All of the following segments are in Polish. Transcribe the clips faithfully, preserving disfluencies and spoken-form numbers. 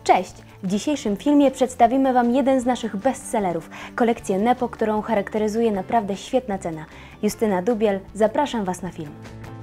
Cześć! W dzisiejszym filmie przedstawimy Wam jeden z naszych bestsellerów, kolekcję Nepo, którą charakteryzuje naprawdę świetna cena. Justyna Dubiel, zapraszam Was na film.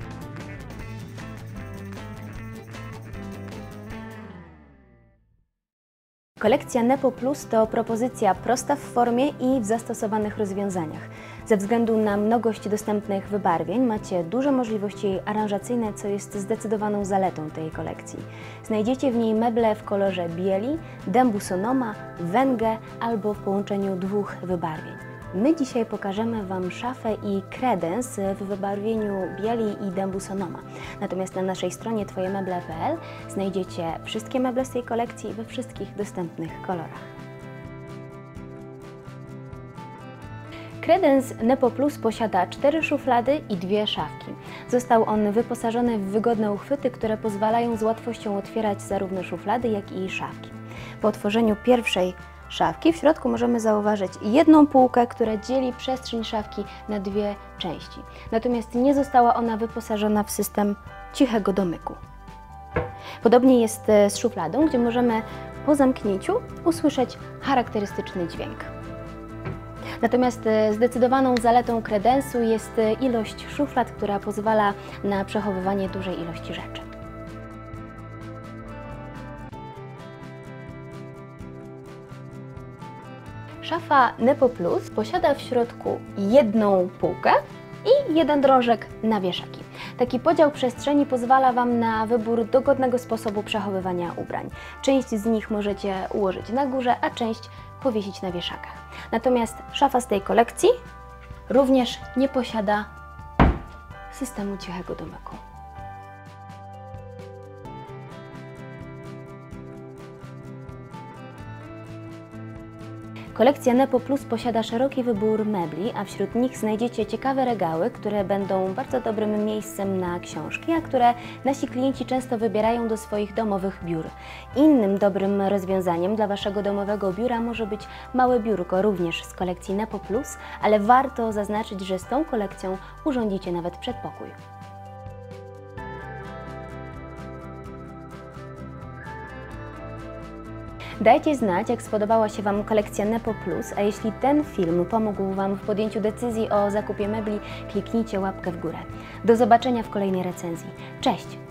Kolekcja Nepo Plus to propozycja prosta w formie i w zastosowanych rozwiązaniach. Ze względu na mnogość dostępnych wybarwień macie duże możliwości aranżacyjne, co jest zdecydowaną zaletą tej kolekcji. Znajdziecie w niej meble w kolorze bieli, dębu sonoma, węgę albo w połączeniu dwóch wybarwień. My dzisiaj pokażemy Wam szafę i kredens w wybarwieniu bieli i dębu sonoma. Natomiast na naszej stronie twoje meble kropka p l znajdziecie wszystkie meble z tej kolekcji we wszystkich dostępnych kolorach. Kredens Nepo Plus posiada cztery szuflady i dwie szafki. Został on wyposażony w wygodne uchwyty, które pozwalają z łatwością otwierać zarówno szuflady, jak i szafki. Po otworzeniu pierwszej szafki w środku możemy zauważyć jedną półkę, która dzieli przestrzeń szafki na dwie części. Natomiast nie została ona wyposażona w system cichego domyku. Podobnie jest z szufladą, gdzie możemy po zamknięciu usłyszeć charakterystyczny dźwięk. Natomiast zdecydowaną zaletą kredensu jest ilość szuflad, która pozwala na przechowywanie dużej ilości rzeczy. Szafa Nepo Plus posiada w środku jedną półkę i jeden drążek na wieszaki. Taki podział przestrzeni pozwala Wam na wybór dogodnego sposobu przechowywania ubrań. Część z nich możecie ułożyć na górze, a część powiesić na wieszakach. Natomiast szafa z tej kolekcji również nie posiada systemu cichego domyku. Kolekcja Nepo Plus posiada szeroki wybór mebli, a wśród nich znajdziecie ciekawe regały, które będą bardzo dobrym miejscem na książki, a które nasi klienci często wybierają do swoich domowych biur. Innym dobrym rozwiązaniem dla Waszego domowego biura może być małe biurko, również z kolekcji Nepo Plus, ale warto zaznaczyć, że z tą kolekcją urządzicie nawet przedpokój. Dajcie znać, jak spodobała się Wam kolekcja Nepo Plus, a jeśli ten film pomógł Wam w podjęciu decyzji o zakupie mebli, kliknijcie łapkę w górę. Do zobaczenia w kolejnej recenzji. Cześć!